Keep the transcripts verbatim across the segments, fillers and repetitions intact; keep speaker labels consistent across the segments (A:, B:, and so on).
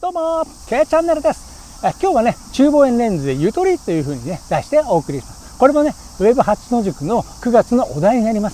A: どうも K チャンネルです。え今日はね、中望遠レンズでゆとりというふうにね題してお送りします。これもね、ウェブはちの塾のくがつのお題になります。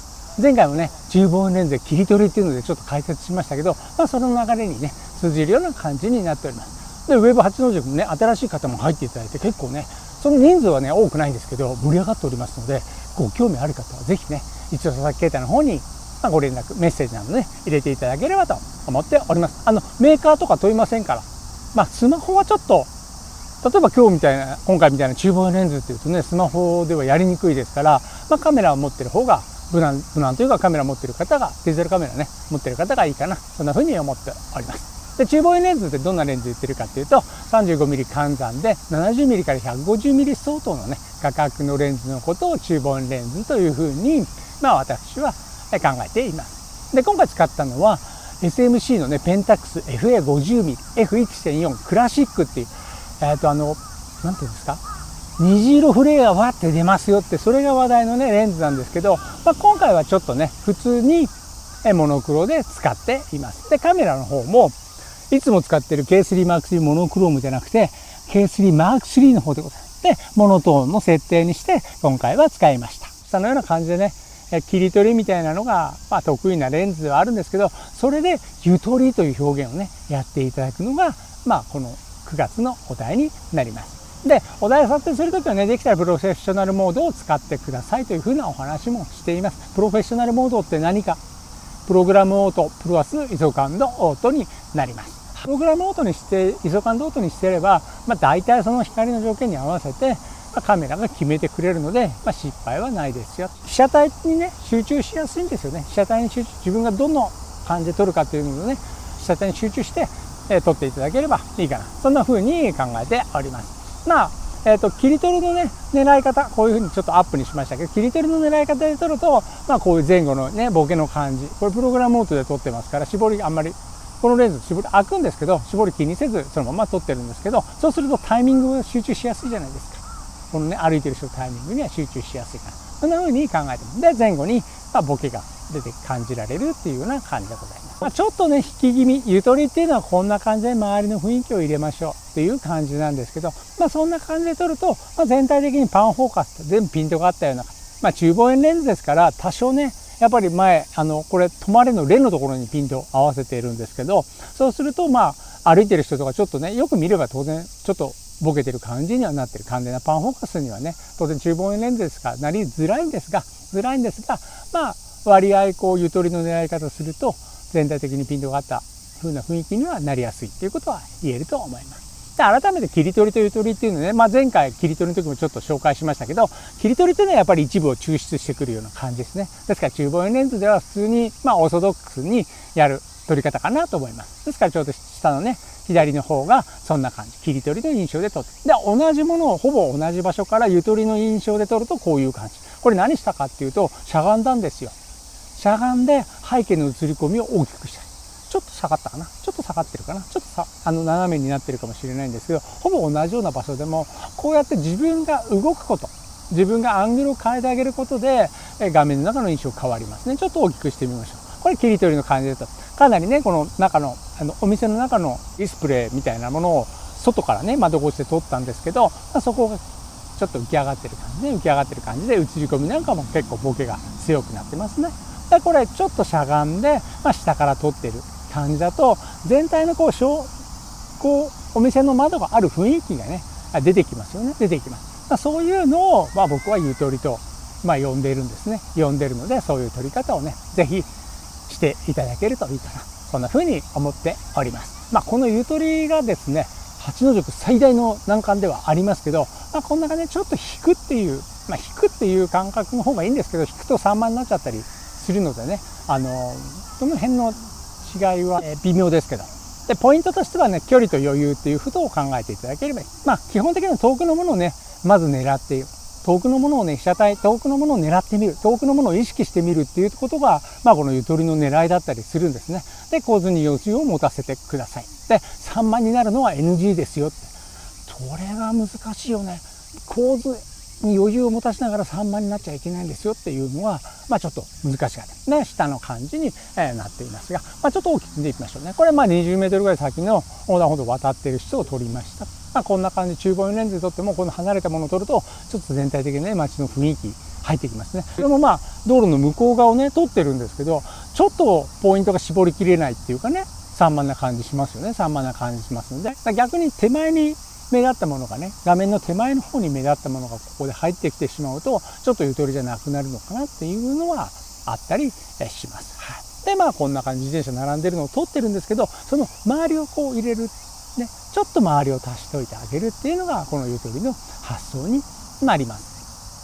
A: 前回もね、中望遠レンズで切り取りっていうのでちょっと解説しましたけど、まあ、その流れにね通じるような感じになっております。で、ウェブはちの塾にね、新しい方も入っていただいて、結構ね、その人数はね多くないんですけど盛り上がっておりますので、ご興味ある方はぜひね、一応佐々木啓太の方にまあご連絡メッセージなどね入れていただければと思っております。あのメーカーとか問いませんから、まあスマホはちょっと、例えば今日みたいな今回みたいな中望遠レンズっていうとね、スマホではやりにくいですから、まあ、カメラを持ってる方が無難無難というか、カメラを持ってる方がデジタルカメラね持ってる方がいいかな、そんな風に思っております。で、中望遠レンズってどんなレンズ言ってるかっていうと、 さんじゅうごミリ 換算で ななじゅうミリ から ひゃくごじゅうミリ 相当のね画角のレンズのことを中望遠レンズという風にまあ私は考えています。で、今回使ったのは エスエムシー のねペンタックス エフエーごじゅうミリ エフいちてんよん クラシックっていう、えっとあのなんていうんですか、虹色フレアはって出ますよって、それが話題のねレンズなんですけど、まあ、今回はちょっとね普通にモノクロで使っています。で、カメラの方もいつも使ってる ケースリーマークスリー モノクロームじゃなくて ケースリーマークスリー の方でございます。で、モノトーンの設定にして今回は使いました。そのような感じでね、切り取りみたいなのが、まあ、得意なレンズではあるんですけど、それでゆとりという表現をねやっていただくのが、まあ、このくがつのお題になります。で、お題を撮影するときはね、できたらプロフェッショナルモードを使ってくださいというふうなお話もしています。プロフェッショナルモードって何か、プログラムオートプラスイソカンドオートになります。プログラムオートにして、イソカンドオートにしていれば、まあ、大体その光の条件に合わせてカメラが決めてくれるので、まあ、失敗はないですよ。被写体にね集中しやすいんですよね。被写体に集中、自分がどの感じで撮るかというのをね、被写体に集中して、えー、撮っていただければいいかな、そんな風に考えております。まあえー、と切り取りのね狙い方、こういう風にちょっとアップにしましたけど、切り取りの狙い方で撮ると、まあ、こういう前後のねボケの感じ、これプログラムオートで撮ってますから、絞りあんまり、このレンズ絞り開くんですけど、絞り気にせずそのまま撮ってるんですけど、そうするとタイミングが集中しやすいじゃないですか。このね歩いてる人のタイミングには集中しやすいから、そんな風に考えてます。で、前後にまあボケが出て感じられるっていうような感じでございます。まあ、ちょっとね引き気味、ゆとりっていうのはこんな感じで周りの雰囲気を入れましょうっていう感じなんですけど、まあ、そんな感じで撮ると、まあ、全体的にパンフォーカスって全部ピントがあったような、まあ、中望遠レンズですから多少ねやっぱり前あのこれ止まれのレのところにピントを合わせているんですけど、そうするとまあ歩いてる人とかちょっとねよく見れば当然ちょっとボケてる感じにはなってる。完全なパンフォーカスにはね当然中望遠レンズですからなりづらいんですがづらいんですがまあ割合こうゆとりの狙い方すると全体的にピントがあった風な雰囲気にはなりやすいということは言えると思います。で、改めて切り取りとゆとりっていうのね、まあ、前回切り取りの時もちょっと紹介しましたけど、切り取りっていうのはやっぱり一部を抽出してくるような感じですね。ですから中望遠レンズでは普通にまあオーソドックスにやる撮り方かなと思います。ですからちょうど下のね左の方がそんな感じ、切り取りの印象で撮って、で同じものをほぼ同じ場所からゆとりの印象で撮るとこういう感じ。これ何したかっていうとしゃがんだんですよ。しゃがんで背景の映り込みを大きくした。ちょっと下がったかな、ちょっと下がってるかな、ちょっとさあの斜めになってるかもしれないんですけど、ほぼ同じような場所でもこうやって自分が動くこと、自分がアングルを変えてあげることで画面の中の印象変わりますね。ちょっと大きくしてみましょう。これ切り取りの感じだとかなりね、この中のあのお店の中のディスプレイみたいなものを外からね窓越しで撮ったんですけど、まあ、そこがちょっと浮き上がってる感じで、浮き上がってる感じで映り込みなんかも結構ボケが強くなってますね。で、これちょっとしゃがんで、まあ、下から撮ってる感じだと全体のこう小こうお店の窓がある雰囲気がね出てきますよね。出てきます。まあ、そういうのを、まあ、僕はゆとりと、まあ、呼んでいるんですね。呼んでるので、そういう撮り方をねぜひしていただけるといいかな、そんな風に思っております。まあ、このゆとりがですねはちの塾最大の難関ではありますけど、まあ、こんな感じでちょっと引くっていう、まあ、引くっていう感覚の方がいいんですけど、引くと散漫になっちゃったりするのでね、あのその辺の違いは微妙ですけど、でポイントとしてはね距離と余裕っていうことを考えていただければいい。まあ基本的には遠くのものをねまず狙っている、遠くのものをね被写体遠くのものを狙ってみる、遠くのものを意識してみるっていうことが、まあ、このゆとりの狙いだったりするんですね。で、構図に余裕を持たせてください。で、散漫になるのは エヌジー ですよって。それが難しいよね。構図に余裕を持たせながらさんばんになっちゃいけないんですよっていうのは、まあ、ちょっと難しかったね、下の感じになっていますが、まあ、ちょっと大きく見ていきましょうね。これまあにじゅうメートルぐらい先の横断歩道を渡っている人を撮りました。まあ、こんな感じ、中望遠レンズで撮ってもこの離れたものを撮るとちょっと全体的にね街の雰囲気入ってきますね。それもまあ道路の向こう側をね撮ってるんですけど、ちょっとポイントが絞りきれないっていうかね、散漫な感じしますよね。散漫な感じしますので、逆に手前に目立ったものがね、画面の手前の方に目立ったものがここで入ってきてしまうとちょっとゆとりじゃなくなるのかなっていうのはあったりします。はい、でまあこんな感じ自転車並んでるのを撮ってるんですけど、その周りをこう入れる、ね、ちょっと周りを足しておいてあげるっていうのがこのゆとりの発想になります。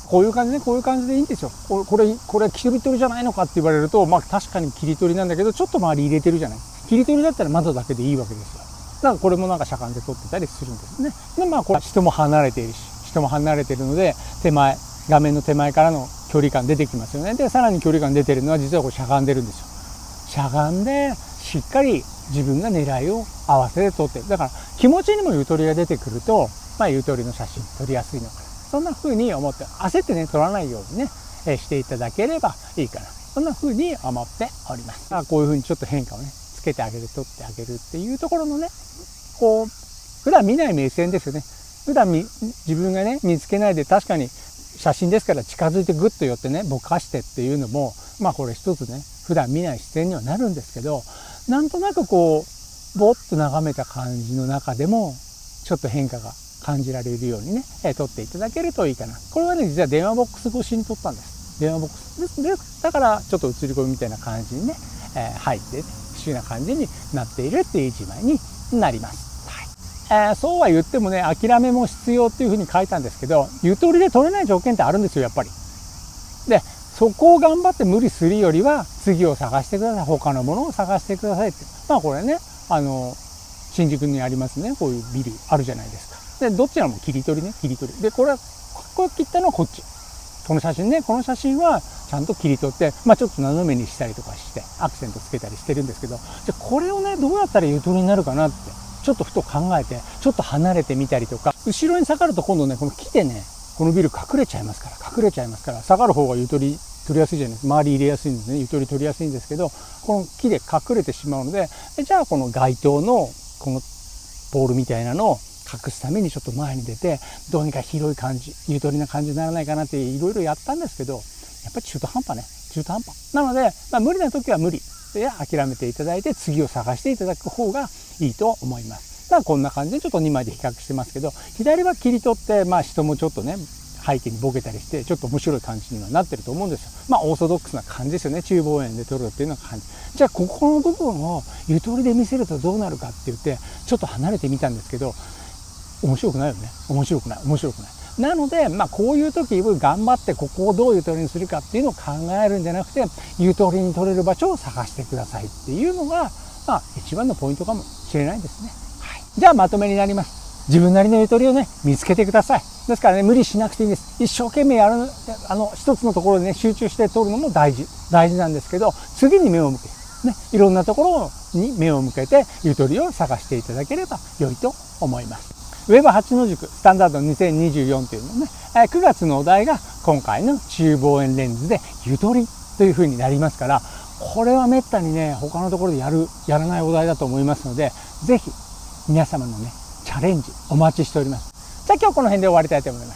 A: こういう感じで、ね、こういう感じでいいんですよ。これこれこれ切り取りじゃないのかって言われると、まあ確かに切り取りなんだけど、ちょっと周り入れてるじゃない。切り取りだったら窓だけでいいわけですよ。だからこれもなんか車間で撮ってたりするんですね。でまあこれ人も離れているし、人も離れているので手前、画面の手前からの距離感出てきますよね。でさらに距離感出てるのは実はこれしゃがんでるんですよ。しゃがんでしっかり自分が狙いを合わせて撮ってる。だから気持ちにもゆとりが出てくると、まあ、ゆとりの写真撮りやすいのかな、そんな風に思って、焦ってね撮らないようにね、えしていただければいいかな、そんな風に思っております。こういう風にちょっと変化をねつけてあげる、撮ってあげるっていうところのね、こう普段見ない目線ですよね。普段み自分がね見つけないで、確かに写真ですから近づいてグッと寄ってねぼかしてっていうのも、まあこれ一つね普段見ない視線にはなるんですけど、なんとなくこうぼーっと眺めた感じの中でもちょっと変化が感じられるようにね、え撮っていただけるといいかな。これはね実は電話ボックス越しに撮ったんです。電話ボックスです。でだからちょっと映り込みみたいな感じにね、えー、入って、ね、不思議な感じになっているっていう一枚になります。はい、えー、そうは言ってもね諦めも必要っていうふうに書いたんですけど、ゆとりで取れない条件ってあるんですよやっぱり。でそこを頑張って無理するよりは次を探してください、他のものを探してくださいって、まあこれねあの新宿にありますね、こういうビルあるじゃないですか。でどっちらも切り取りね、切り取りで、これはこれ切ったのはこっち、この写真ね、この写真はちゃんと切り取って、まあちょっと斜めにしたりとかしてアクセントつけたりしてるんですけど、じゃこれをねどうやったらゆとりになるかなってちょっとふと考えて、ちょっと離れてみたりとか、後ろに下がると今度ねこの木でねこのビル隠れちゃいますから、隠れちゃいますから、下がる方がゆとり取りやすいじゃないですか。周り入れやすいんですね、ゆとり取りやすいんですけど、この木で隠れてしまうので、じゃあこの街灯のこのボールみたいなのを隠すためにちょっと前に出て、どうにか広い感じ、ゆとりな感じにならないかなっていろいろやったんですけど、やっぱり中途半端ね、中途半端なので、まあ、無理な時は無理で諦めていただいて、次を探していただく方がいいと思います。だからこんな感じでちょっとにまいで比較してますけど、左は切り取って、まあ人もちょっとね背景にボケたりしてちょっと面白い感じにはなってると思うんですよ。まあオーソドックスな感じですよね、中望遠で撮るっていうのが感じ。じゃあここの部分をゆとりで見せるとどうなるかって言ってちょっと離れてみたんですけど、面白くないよね、面白くない面白くない。なのでまあこういう時頑張ってここをどうゆとりにするかっていうのを考えるんじゃなくて、ゆとりに撮れる場所を探してくださいっていうのがまあ一番のポイントかもしれないですね。はい、じゃあまとめになります。自分なりのゆとりをね見つけてください。ですからね無理しなくていいんです。一生懸命やる、あの一つのところでね集中して撮るのも大事大事なんですけど、次に目を向けね、いろんなところに目を向けてゆとりを探していただければ良いと思います。ウェブはちの塾スタンダードにせんにじゅうよんというのね、くがつのお題が今回の中望遠レンズでゆとりというふうになりますから、これはめったにね他のところでやるやらないお題だと思いますので、ぜひ皆様のねチャレンジお待ちしております。じゃあ今日この辺で終わりたいと思います。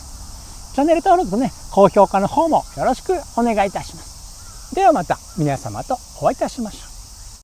A: チャンネル登録とね高評価の方もよろしくお願いいたします。ではまた皆様とお会いいたしましょう。